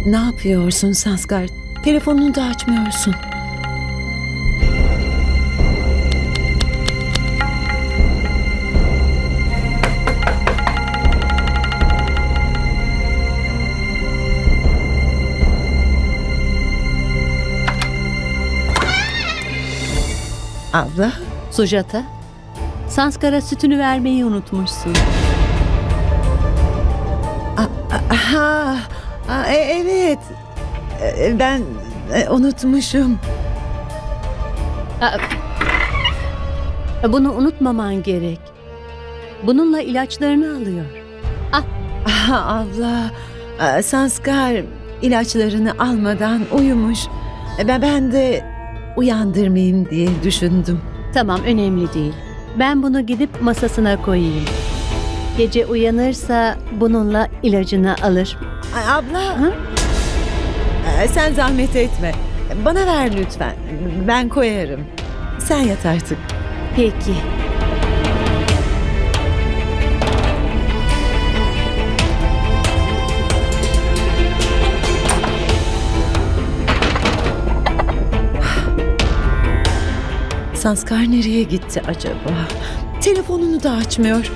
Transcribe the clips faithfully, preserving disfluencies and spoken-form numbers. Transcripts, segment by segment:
Ne yapıyorsun Sanskar? Telefonunu da açmıyorsun. Abla? Sujata, Sanskar'a sütünü vermeyi unutmuşsun. Ha, evet. E, Ben e, unutmuşum. Bunu unutmaman gerek. Bununla ilaçlarını alıyor. Ah. Ah, abla, e, Sanskar ilaçlarını almadan uyumuş. E, Ben, ben de uyandırmayayım diye düşündüm. Tamam, önemli değil. Ben bunu gidip masasına koyayım. Gece uyanırsa bununla ilacını alır. Ay, abla, Ha? e, sen zahmet etme. Bana ver lütfen. Ben koyarım. Sen yat artık. Peki. Sanskar nereye gitti acaba? Telefonunu da açmıyor.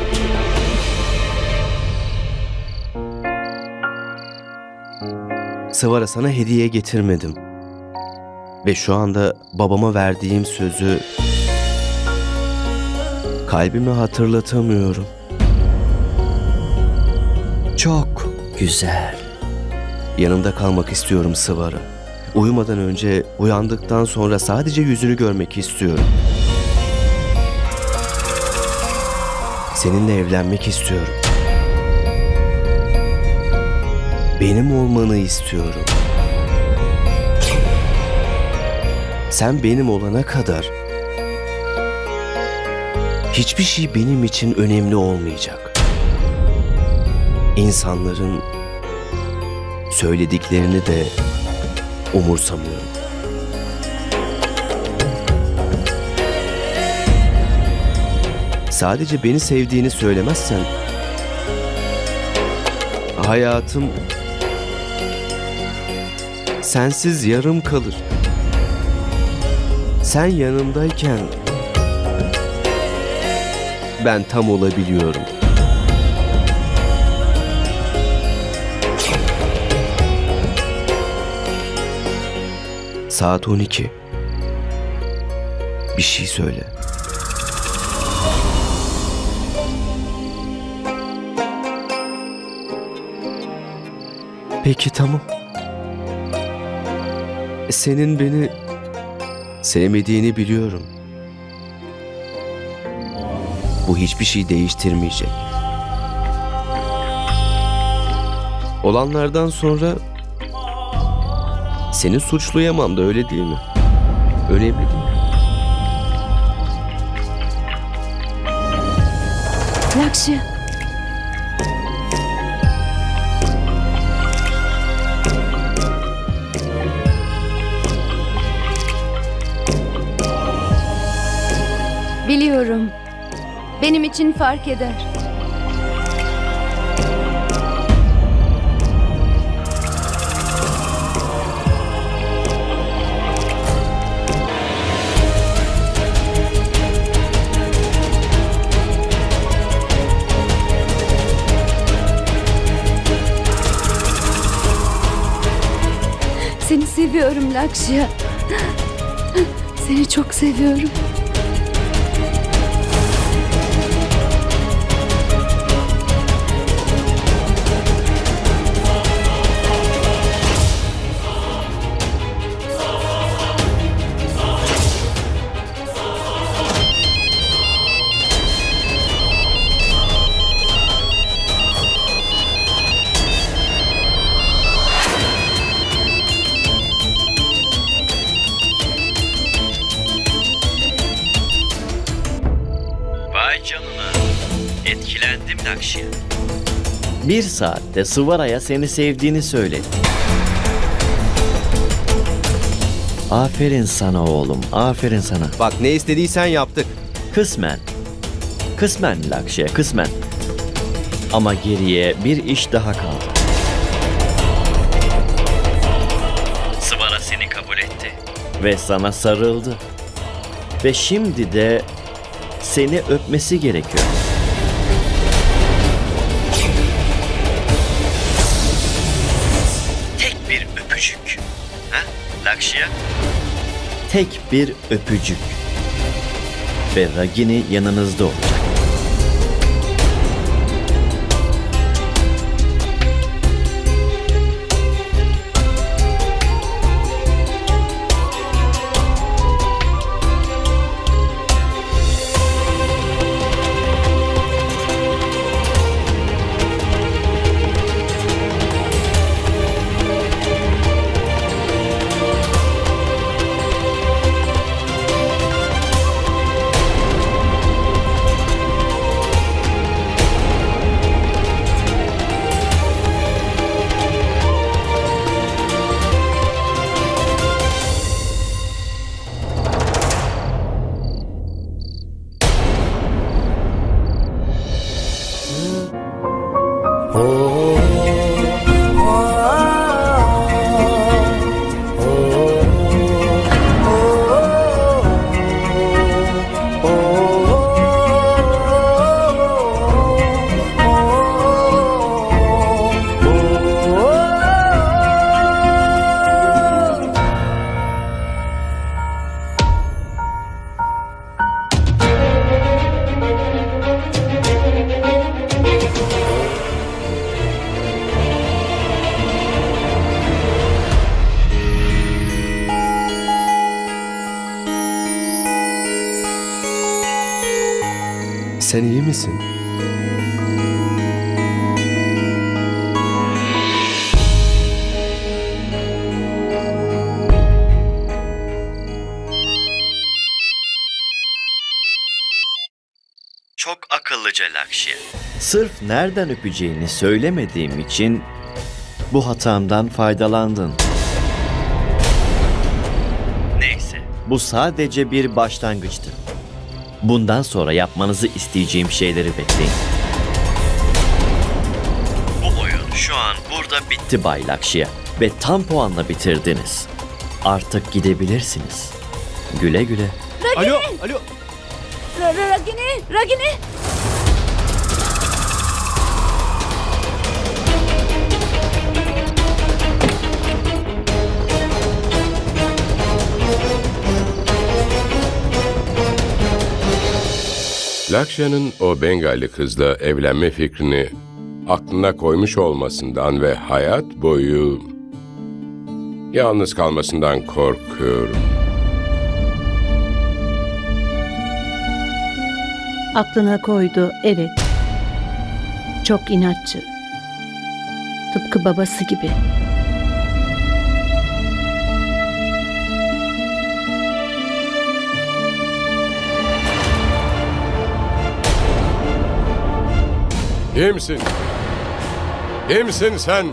Sıvara, sana hediye getirmedim. Ve şu anda babama verdiğim sözü kalbime hatırlatamıyorum. Çok güzel. Yanında kalmak istiyorum Sıvara. Uyumadan önce, uyandıktan sonra sadece yüzünü görmek istiyorum. Seninle evlenmek istiyorum. Benim olmanı istiyorum. Sen benim olana kadar hiçbir şey benim için önemli olmayacak. İnsanların söylediklerini de umursamıyorum. Sadece beni sevdiğini söylemezsen hayatım sensiz yarım kalır. Sen yanımdayken ben tam olabiliyorum. Saat on iki. Bir şey söyle. Peki, tamam. Senin beni sevmediğini biliyorum. Bu hiçbir şey değiştirmeyecek. Olanlardan sonra seni suçlayamam da, öyle değil mi? Önemli değil. Lakşya. Biliyorum. Benim için fark eder. Seni seviyorum Lakşya. Seni çok seviyorum. Vay canına. Etkilendim Lakşya. Bir saatte Sıvara'ya seni sevdiğini söyledi. Aferin sana oğlum, aferin sana. Bak, ne istediysen yaptık. Kısmen. Kısmen Lakşya, kısmen. Ama geriye bir iş daha kaldı. ve sana sarıldı. Ve şimdi de seni öpmesi gerekiyor. Tek bir öpücük. Ha? Lakşya? Tek bir öpücük. Ve Ragini yanınızda olacak. Sen iyi misin? Çok akıllıca Lakşya. Sırf nereden öpeceğini söylemediğim için bu hatamdan faydalandın. Neyse. Bu sadece bir başlangıçtı. Bundan sonra yapmanızı isteyeceğim şeyleri bekleyin. Bu oyun şu an burada bitti. Bitti Bay Lakşya ve tam puanla bitirdiniz. Artık gidebilirsiniz. Güle güle. Alo, alo. Ra- Ra- Ragini, Ragini. Lakşya'nın o Bengali kızla evlenme fikrini aklına koymuş olmasından ve hayat boyu yalnız kalmasından korkuyorum. Aklına koydu, evet. Çok inatçı. Tıpkı babası gibi. Kimsin? Kimsin sen?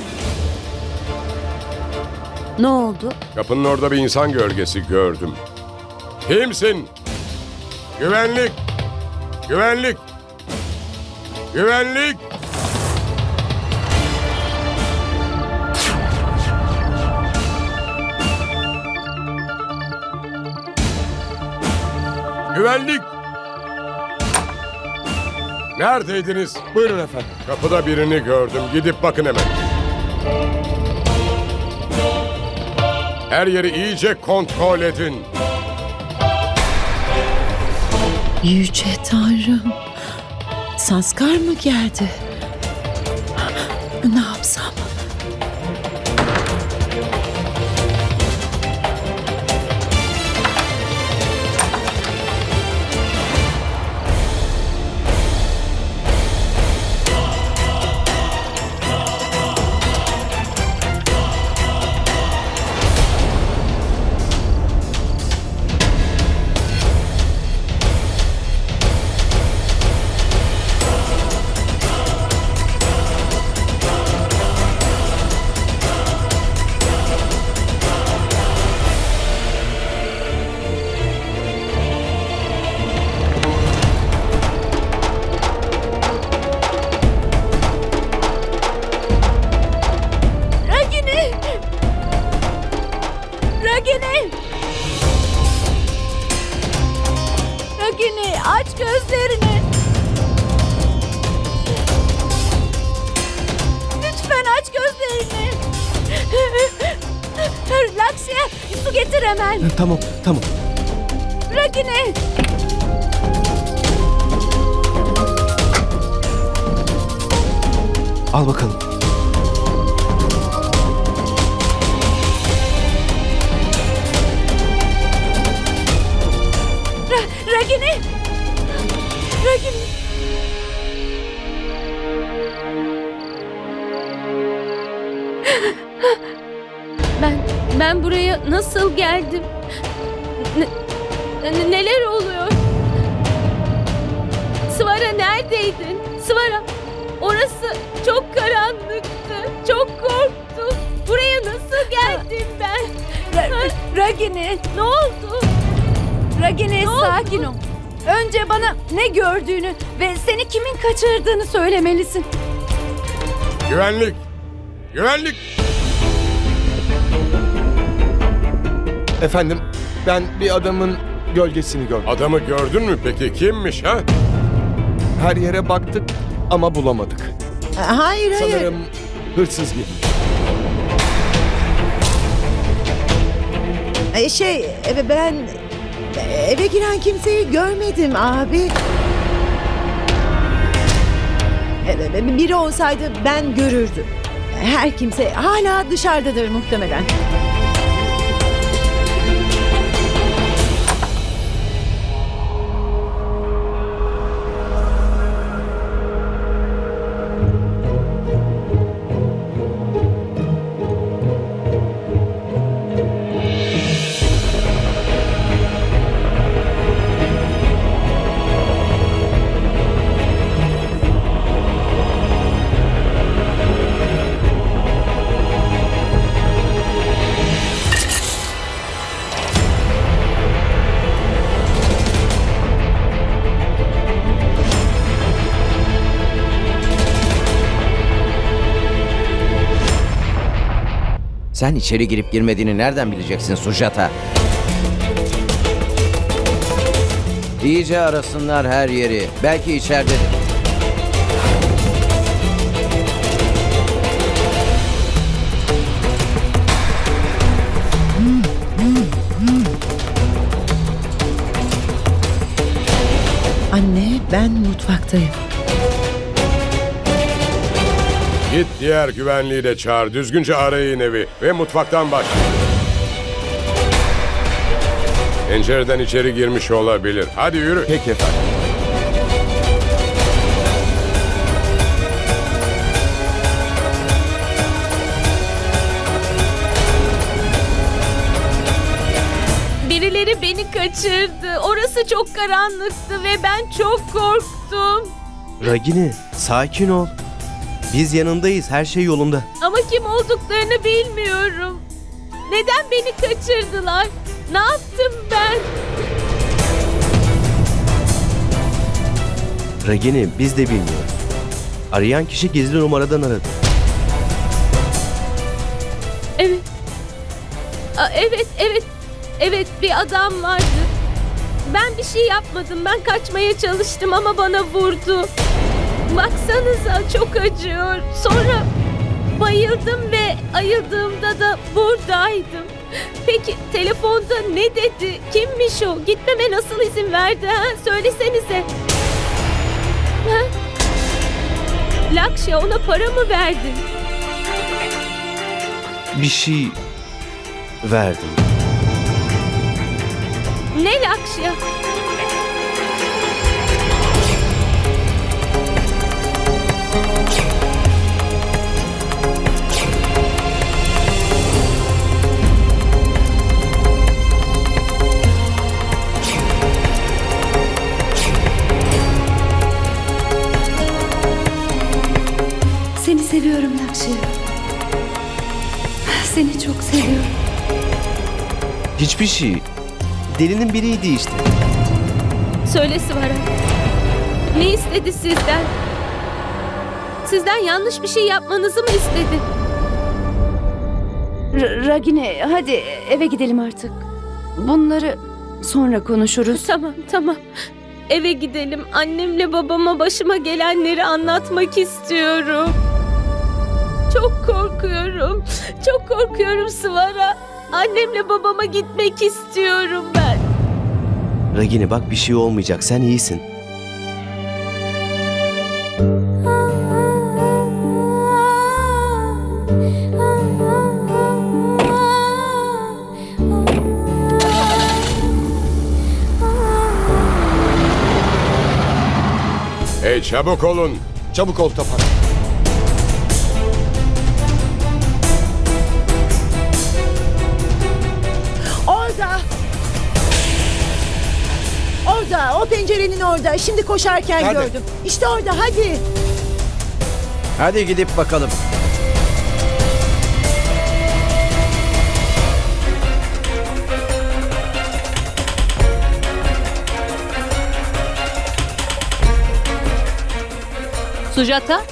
Ne oldu? Kapının orada bir insan gölgesi gördüm. Kimsin? Güvenlik! Güvenlik! Güvenlik! Güvenlik! Neredeydiniz? Buyurun efendim. Kapıda birini gördüm. Gidip bakın hemen. Her yeri iyice kontrol edin. Yüce Tanrım. Sanskar mı geldi? Ne yapsam? Ragini. Lakşya, su getir hemen. Tamam, tamam. Ragini. Al bakalım. Ra- Ragini. Ragini. Ben, ben buraya nasıl geldim? Ne- ne- neler oluyor? Svara neredeydin? Svara, orası çok karanlıktı. Çok korktum. Buraya nasıl geldim ben? Ra- Ragini. Ne oldu? Ragini, sakin ol. Önce bana ne gördüğünü ve seni kimin kaçırdığını söylemelisin. Güvenlik. Güvenlik. Efendim, ben bir adamın gölgesini gördüm. Adamı gördün mü peki? Kimmiş ha? Her yere baktık ama bulamadık. Hayır hayır. Sanırım hırsız gibi. E, Şey e, ben e, eve giren kimseyi görmedim abi. E, e, Biri olsaydı ben görürdüm. Her kimse hala dışarıdadır muhtemelen. Sen içeri girip girmediğini nereden bileceksin Sujata? İyice arasınlar her yeri. Belki içeridedir. Anne, ben mutfaktayım. Git diğer güvenliği de çağır. Düzgünce arayın evi ve mutfaktan başla. Pencereden içeri girmiş olabilir. Hadi yürü. Peki efendim. Birileri beni kaçırdı. Orası çok karanlıktı ve ben çok korktum. Ragini, sakin ol. Biz yanındayız, her şey yolunda. Ama kim olduklarını bilmiyorum. Neden beni kaçırdılar? Ne yaptım ben? Ragini, biz de bilmiyoruz. Arayan kişi gizli numaradan aradı. Evet. Aa, evet, evet. Evet, bir adam vardı. Ben bir şey yapmadım. Ben kaçmaya çalıştım ama bana vurdu. Baksanıza, çok acıyor. Sonra bayıldım ve ayıldığımda da buradaydım. Peki telefonda ne dedi? Kimmiş o? Gitmeme nasıl izin verdi? Ha? Söylesenize. Ha? Lakşya, ona para mı verdin? Bir şey verdim. Ne Lakşya? Seni seviyorum Lakşya. Seni çok seviyorum. Hiçbir şey. Delinin biriydi işte. Söyle Svara. Ne istedi sizden? Sizden yanlış bir şey yapmanızı mı istedi? R- Ragini, hadi eve gidelim artık. Bunları sonra konuşuruz. Tamam, tamam. Eve gidelim. Annemle babama başıma gelenleri anlatmak istiyorum. Çok korkuyorum. korkuyorum. Çok korkuyorum Svara. Annemle babama gitmek istiyorum ben. Ragini bak bir şey olmayacak. Sen iyisin. Hey çabuk olun. Çabuk ol Tapan. Orada. Orada. O pencerenin orada. Şimdi koşarken Nerede? gördüm. İşte orada. Hadi. Hadi gidip bakalım. Sujata,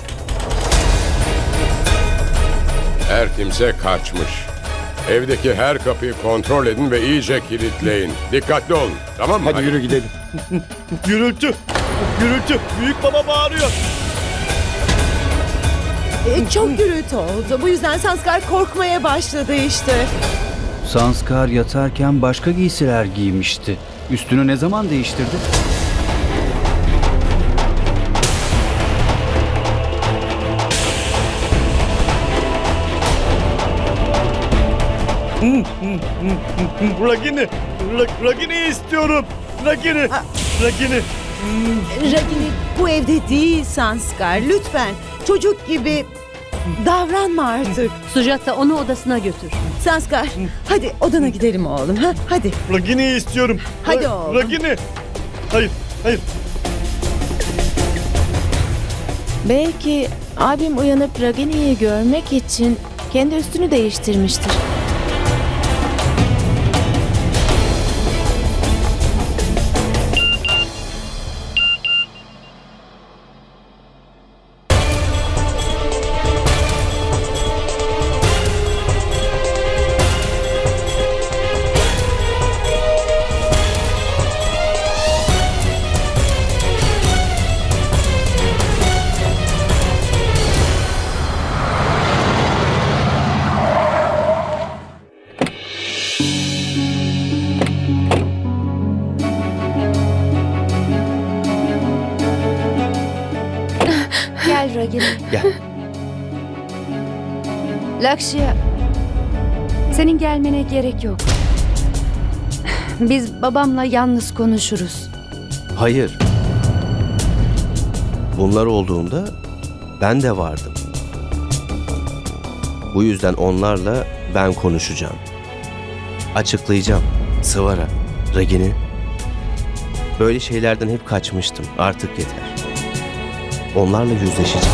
Her kimse kaçmış. Evdeki her kapıyı kontrol edin ve iyice kilitleyin. Dikkatli olun. Tamam mı? Hadi yürü gidelim. Gürültü! Gürültü! Büyük baba bağırıyor. E, çok gürültü oldu. Bu yüzden Sanskar korkmaya başladı işte. Sanskar yatarken başka giysiler giymişti. Üstünü ne zaman değiştirdi? Ragini! Ra- Ragini'yi istiyorum! Ragini! Ragini! Ragini bu evde değil Sanskar. Lütfen çocuk gibi davranma artık. Sujata onu odasına götür. Sanskar hadi odana gidelim oğlum. Ha? Hadi. Ragini'yi istiyorum! Hadi Ra- oğlum. Ragini! Hayır, hayır. Belki abim uyanıp Ragini'yi görmek için kendi üstünü değiştirmiştir. Gel Ragini. Gel. Lakşya, senin gelmene gerek yok. Biz babamla yalnız konuşuruz. Hayır. Bunlar olduğunda ben de vardım. Bu yüzden onlarla ben konuşacağım. Açıklayacağım. Svara, Ragini. Böyle şeylerden hep kaçmıştım. Artık yeter. Onlarla yüzleşeceğim.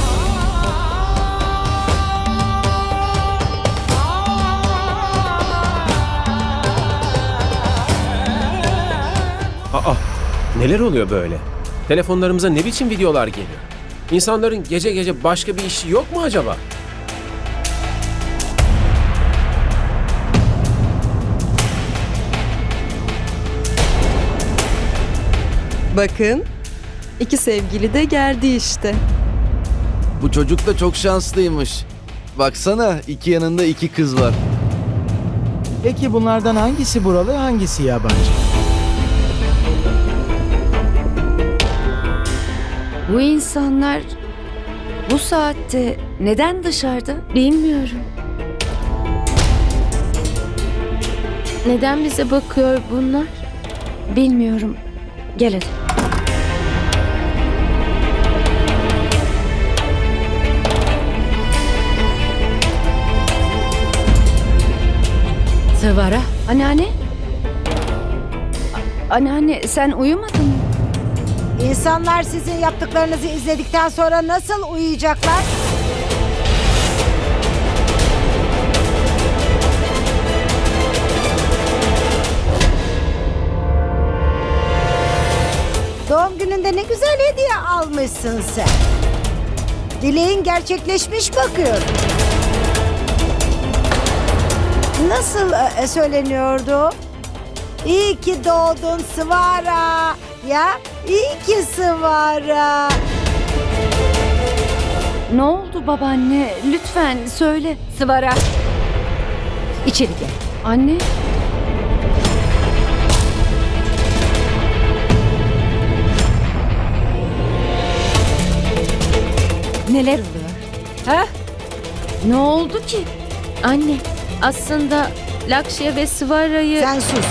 Aa, neler oluyor böyle? Telefonlarımıza ne biçim videolar geliyor? İnsanların gece gece başka bir işi yok mu acaba? Bakın, iki sevgili de geldi işte. Bu çocuk da çok şanslıymış. Baksana iki yanında iki kız var. Peki bunlardan hangisi buralı, hangisi yabancı? Bu insanlar bu saatte neden dışarıda bilmiyorum. Neden bize bakıyor bunlar? Bilmiyorum. Gel hadi. Svara. Anneanne? A- Anneanne sen uyumadın mı? İnsanlar sizin yaptıklarınızı izledikten sonra nasıl uyuyacaklar? Doğum gününde ne güzel hediye almışsın sen. Dileğin gerçekleşmiş bakıyorum. Nasıl e, söyleniyordu? İyi ki doğdun Svara. Ya iyi ki Svara. Ne oldu babaanne? Lütfen söyle. Sıvara. İçeri gel. Anne. Neler oluyor? Ha? Ne oldu ki? Anne, aslında Lakşya ve Svara'yı... Sen sus.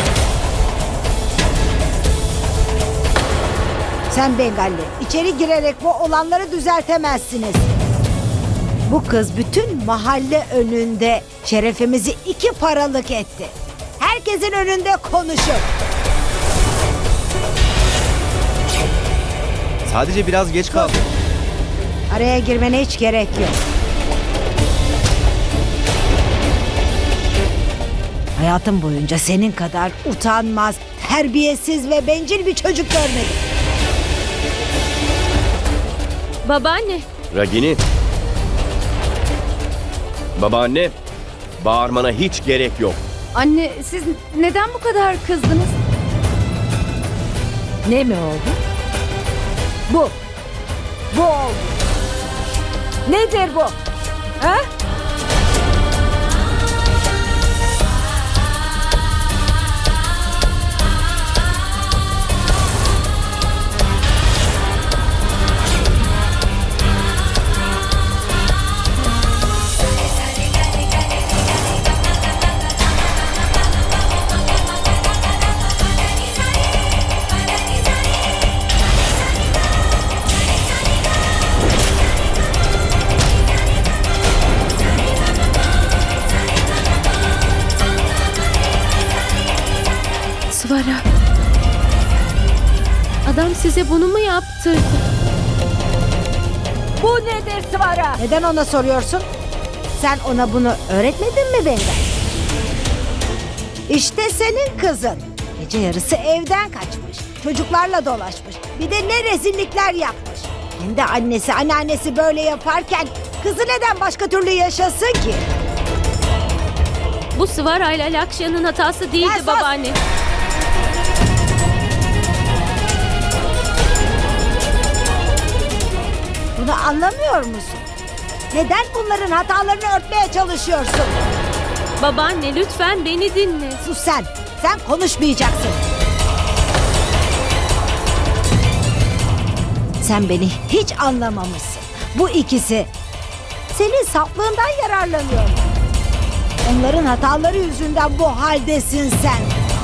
Sen Bengalli, içeri girerek bu olanları düzeltemezsiniz. Bu kız bütün mahalle önünde şerefimizi iki paralık etti. Herkesin önünde konuşup. Sadece biraz geç kaldım. Araya girmene hiç gerek yok. Hayatım boyunca senin kadar utanmaz, terbiyesiz ve bencil bir çocuk görmedim. Babaanne, Ragini. Babaanne, bağırmana hiç gerek yok. Anne siz neden bu kadar kızdınız? Ne mi oldu? Bu. Bu oldu. Nedir bu? Ha? Svara. Adam size bunu mu yaptırdı? Bu nedir Sıvara? Neden ona soruyorsun? Sen ona bunu öğretmedin mi Bengal? İşte senin kızın. Gece yarısı evden kaçmış. Çocuklarla dolaşmış. Bir de ne rezillikler yapmış. Hem de annesi, anneannesi böyle yaparken kızı neden başka türlü yaşasın ki? Bu Svara ile Lakshya'nın hatası değildi babaanne. Bunu anlamıyor musun? Neden bunların hatalarını örtmeye çalışıyorsun? Babaanne lütfen beni dinle. Sus sen. Sen konuşmayacaksın. Sen beni hiç anlamamışsın. Bu ikisi senin saflığından yararlanıyor. Onların hataları yüzünden bu haldesin sen.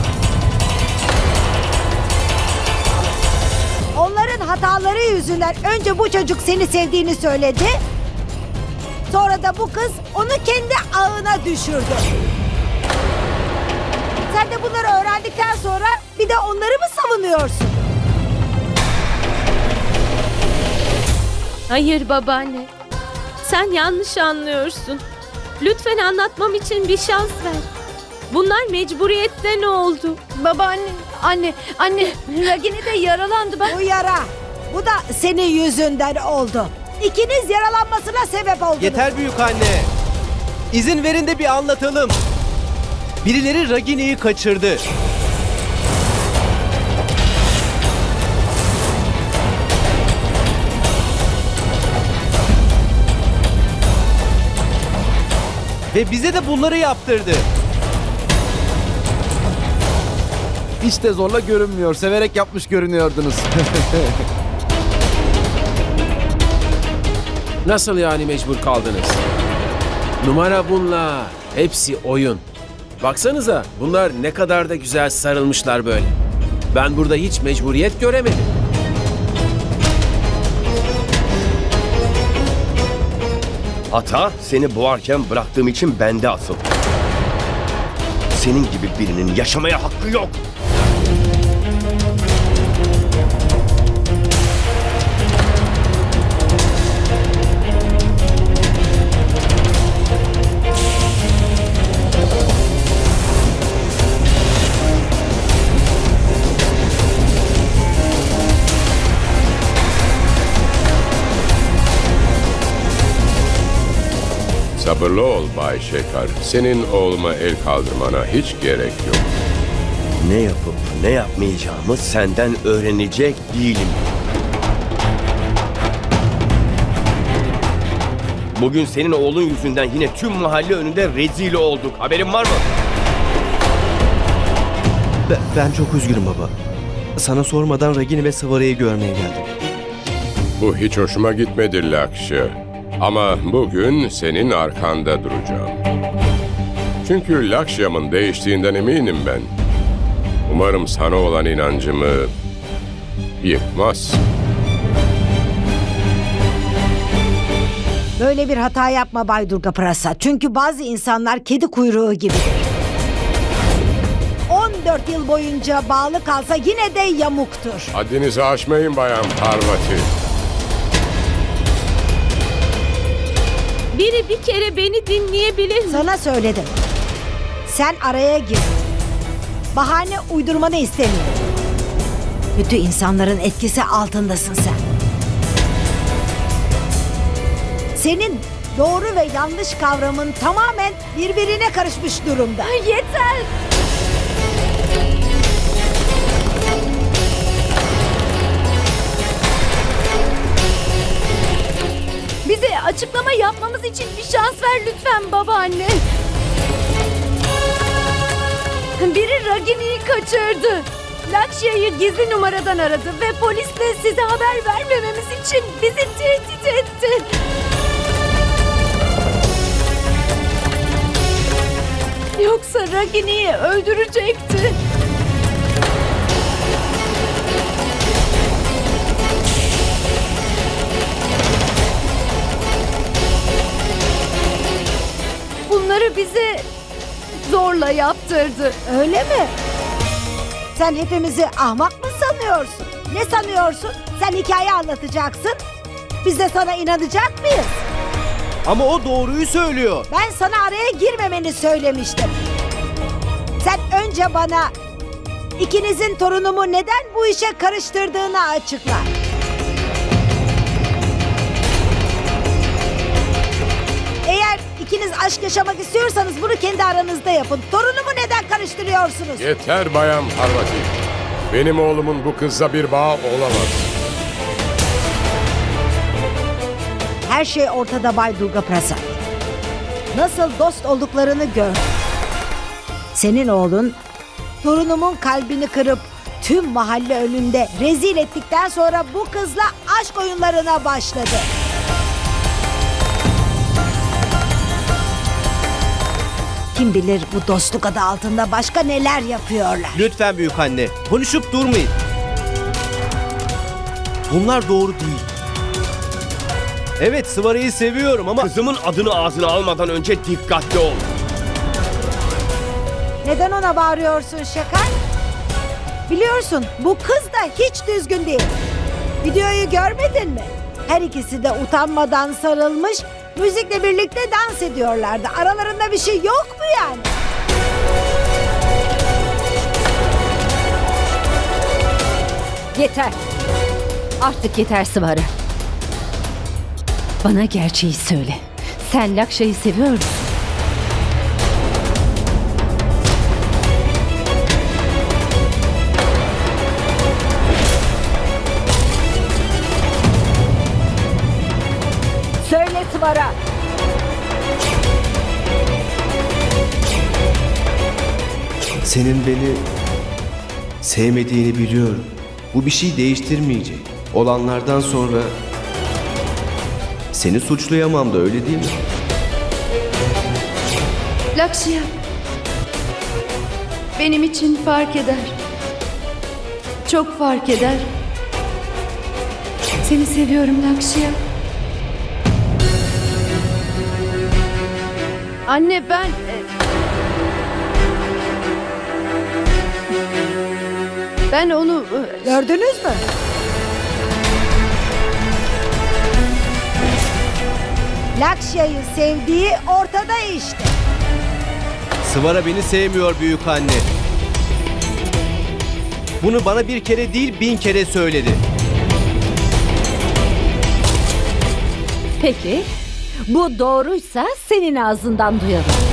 Onların hataları yüzünden önce bu çocuk seni sevdiğini söyledi. Sonra da bu kız onu kendi ağına düşürdü. Sen de bunları öğrendikten sonra bir de onları mı savunuyorsun? Hayır babaanne. Sen yanlış anlıyorsun. Lütfen anlatmam için bir şans ver. Bunlar mecburiyetten oldu. Babaanne, anne, anne, Ragini de yaralandı. Ben... Bu yara, bu da senin yüzünden oldu. İkiniz yaralanmasına sebep oldunuz. Yeter büyük anne. İzin verin de bir anlatalım. Birileri Ragini'yi kaçırdı. Ve bize de bunları yaptırdı. Hiç de zorla görünmüyor. Severek yapmış görünüyordunuz. Nasıl yani mecbur kaldınız? Numara bunlar. Hepsi oyun. Baksanıza bunlar ne kadar da güzel sarılmışlar böyle. Ben burada hiç mecburiyet göremedim. Hata seni boğarken bıraktığım için bende asıl. Senin gibi birinin yaşamaya hakkı yok. Sabırlı ol Bay Şekar. Senin oğluma el kaldırmana hiç gerek yok. Ne yapıp ne yapmayacağımı senden öğrenecek değilim. Bugün senin oğlun yüzünden yine tüm mahalle önünde rezil olduk. Haberin var mı? Ben, ben çok üzgünüm baba. Sana sormadan Ragini ve Sıvara'yı görmeye geldim. Bu hiç hoşuma gitmedi Lakşya. Ama bugün senin arkanda duracağım. Çünkü Lakşya'mın değiştiğinden eminim ben. Umarım sana olan inancımı yıkmaz. Böyle bir hata yapma Bay Durga Prasad. Çünkü bazı insanlar kedi kuyruğu gibidir. on dört yıl boyunca bağlı kalsa yine de yamuktur. Haddinizi aşmayın Bayan Parvati. Biri bir kere beni dinleyebilir mi? Sana söyledim. Sen araya gir. Bahane uydurmanı istemiyorum. Kötü insanların etkisi altındasın sen. Senin doğru ve yanlış kavramın tamamen birbirine karışmış durumda. Yeter! Bize açıklama yapmamız için bir şans ver lütfen babaanne. Biri Ragini'yi kaçırdı. Lakshya'yı gizli numaradan aradı ve polisle size haber vermememiz için bizi tehdit etti. Yoksa Ragini'yi öldürecekti. Bunları bize zorla yaptırdı. Öyle mi? Sen hepimizi ahmak mı sanıyorsun? Ne sanıyorsun? Sen hikaye anlatacaksın. Biz de sana inanacak mıyız? Ama o doğruyu söylüyor. Ben sana araya girmemeni söylemiştim. Sen önce bana ikinizin torunumu neden bu işe karıştırdığını açıkla. Eğer ikiniz aşk yaşamak istiyorsanız bunu kendi aranızda yapın. Torunumu neden karıştırıyorsunuz? Yeter Bayan Parvati. Benim oğlumun bu kızla bir bağı olamaz. Her şey ortada Bay Durga Prasad. Nasıl dost olduklarını gör. Senin oğlun torunumun kalbini kırıp tüm mahalle önünde rezil ettikten sonra bu kızla aşk oyunlarına başladı. Kim bilir bu dostluk adı altında başka neler yapıyorlar. Lütfen büyük anne, konuşup durmayın. Bunlar doğru değil. Evet, Sıvara'yı seviyorum ama... Kızımın adını ağzına almadan önce dikkatli ol. Neden ona bağırıyorsun Şakar? Biliyorsun bu kız da hiç düzgün değil. Videoyu görmedin mi? Her ikisi de utanmadan sarılmış, müzikle birlikte dans ediyorlardı. Aralarında bir şey yok mu yani? Yeter. Artık yeter Sıvara. Bana gerçeği söyle. Sen Lakshya'yı seviyor musun? Söyle Sıvara. Senin beni sevmediğini biliyorum. Bu bir şey değiştirmeyecek. Olanlardan sonra seni suçlayamam da, öyle değil mi? Lakshya. Benim için fark eder. Çok fark eder. Seni seviyorum Lakshya. Anne ben... Ben onu... Gördünüz mü? Lakshya'yı sevdiği ortada işte. Sıvara beni sevmiyor büyük anne. Bunu bana bir kere değil bin kere söyledi. Peki, bu doğruysa senin ağzından duyalım.